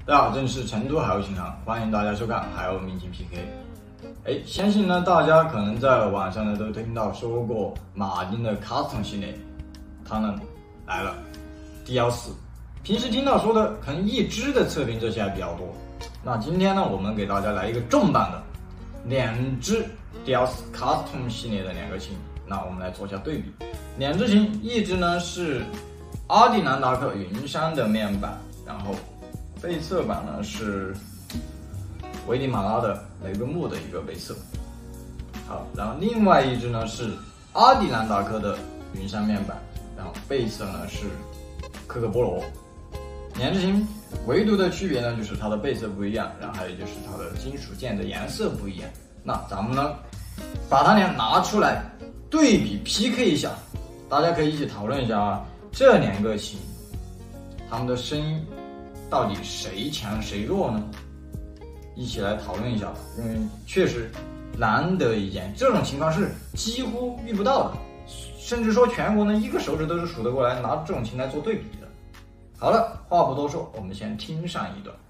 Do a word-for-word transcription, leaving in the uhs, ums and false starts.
大家好，这里是成都海鸥琴行，欢迎大家收看海鸥明星 P K。哎，相信呢大家可能在网上呢都听到说过马丁的 Custom 系列，它呢来了 D 一四。平时听到说的可能一支的测评这些还比较多，那今天呢我们给大家来一个重磅的，两支 D 一四 Custom 系列的两个琴，那我们来做一下对比。两支琴，一支呢是阿迪兰达克云杉的面板，然后背侧板呢是危地马拉的雷根木的一个背侧。好，然后另外一支呢是阿迪兰达克的云杉面板，然后背侧呢是科克波罗。两支琴唯独的区别呢就是它的背侧不一样，然后还有就是它的金属件的颜色不一样。那咱们呢把它俩拿出来对比 P K 一下，大家可以一起讨论一下啊，这两个琴它们的声音到底谁强谁弱呢？一起来讨论一下吧，因为确实难得一见，这种情况是几乎遇不到的，甚至说全国呢一个手指都是数得过来拿这种琴来做对比的。好了，话不多说，我们先听上一段。